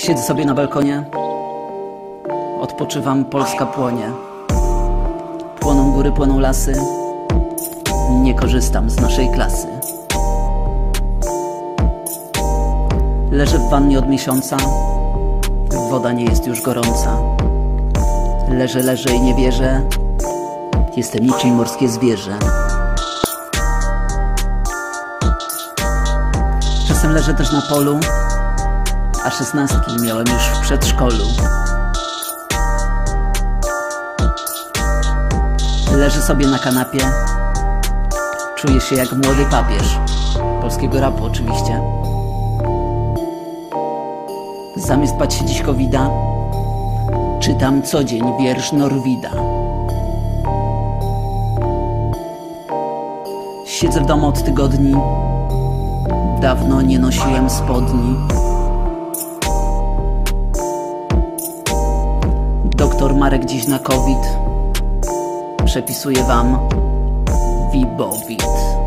Siedzę sobie na balkonie, odpoczywam, Polska płonie. Płoną góry, płoną lasy, nie korzystam z naszej klasy. Leżę w wannie od miesiąca, woda nie jest już gorąca. Leżę i nie wierzę, jestem niczym morskie zwierzę. Czasem leżę też na polu, a 16 miałem już w przedszkolu. Leżę sobie na kanapie, czuję się jak młody papież, polskiego rapu oczywiście. Zamiast bać się dziś COVID-a, czytam co dzień wiersz Norwida. Siedzę w domu od tygodni, dawno nie nosiłem spodni. Doktor Marek dziś na COVID przepisuje wam Wibowit.